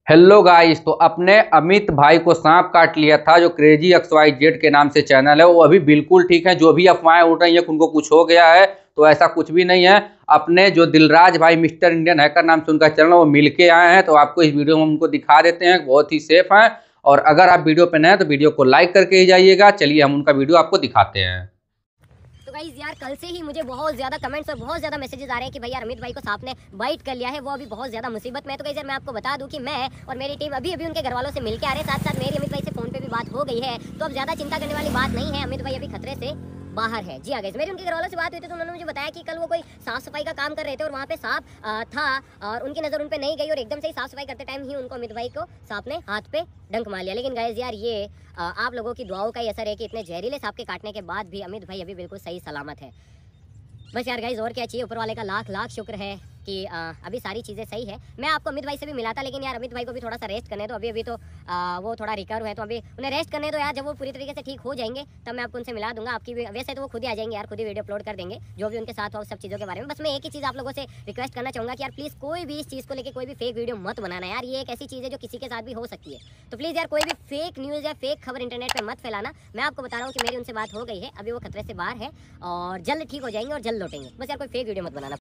Hello guys. तो अपने अमित भाई को सांप काट लिया था, जो क्रेजी XYZ के नाम से चैनल है। वो अभी बिल्कुल ठीक है। जो भी अफवाहें उड़ रही है कि उनको कुछ हो गया है, तो ऐसा कुछ भी नहीं है। अपने जो दिलराज भाई मिस्टर इंडियन हैकर नाम से उनका चैनल, वो मिलके आए हैं। तो आपको इस वीडियो में उनको दिखा देते हैं, बहुत ही सेफ है। और अगर आप वीडियो पे नए हैं तो वीडियो को लाइक करके ही जाइएगा। चलिए हम उनका वीडियो आपको दिखाते हैं। तो गाइस यार, कल से ही मुझे बहुत ज़्यादा कमेंट्स और बहुत ज़्यादा मैसेजेस आ रहे हैं कि भाई यार अमित भाई को सांप ने बाइट कर लिया है, वो अभी बहुत ज़्यादा मुसीबत में है। तो गाइस यार, मैं आपको बता दूं कि मैं और मेरी टीम अभी अभी उनके घर वालों से मिलके आ रहे हैं। साथ साथ मेरी अमित भाई से फ़ोन पे भी बात हो गई है। तो अब ज़्यादा चिंता करने वाली बात नहीं है, अमित भाई अभी खतरे से बाहर है। जी हाँ गाइस, मेरी उनके घर वालों से बात हुई थी तो उन्होंने मुझे बताया कि कल वो कोई साफ सफाई का काम कर रहे थे और वहाँ पे सांप था और उनकी नज़र उन पे नहीं गई और एकदम से ही साफ सफाई करते टाइम ही उनको अमित भाई को सांप ने हाथ पे डंक मार लिया। लेकिन गाइस यार, ये आप लोगों की दुआओं का ही असर है कि इतने जहरीले सांप के काटने के बाद भी अमित भाई अभी बिल्कुल सही सलामत है। बस यार गाइस, और क्या चाहिए। ऊपर वाले का लाख लाख शुक्र है कि अभी सारी चीज़ें सही है। मैं आपको अमित भाई से भी मिला था, लेकिन यार अमित भाई को भी थोड़ा सा रेस्ट करने दो। अभी तो वो थोड़ा रिकवर है, तो अभी उन्हें रेस्ट करने दो यार। जब वो पूरी तरीके से ठीक हो जाएंगे तब मैं आपको उनसे मिला दूंगा। आपकी वैसे तो वो खुद ही आ जाएंगे यार, खुद ही वीडियो अपलोड कर देंगे जो भी उनके साथ हो सब चीज़ों के बारे में। बस मैं एक ही चीज़ आप लोगों से रिक्वेस्ट करना चाहूँगा कि यार प्लीज़ कोई भी इस चीज़ को लेकर कोई भी फेक वीडियो मत बनाना यार। ये एक ऐसी चीज़ है जो किसी के साथ भी हो सकती है। तो प्लीज़ यार, कोई भी फेक न्यूज़ या फेक खबर इंटरनेट पर मत फैलाना। मैं आपको बता रहा हूँ कि मेरी उनसे बात हो गई है, अभी वो खतरे से बाहर है और जल्द ठीक हो जाएंगे और जल्द लौटेंगे। बस यार, कोई फेक वीडियो मत बनाना।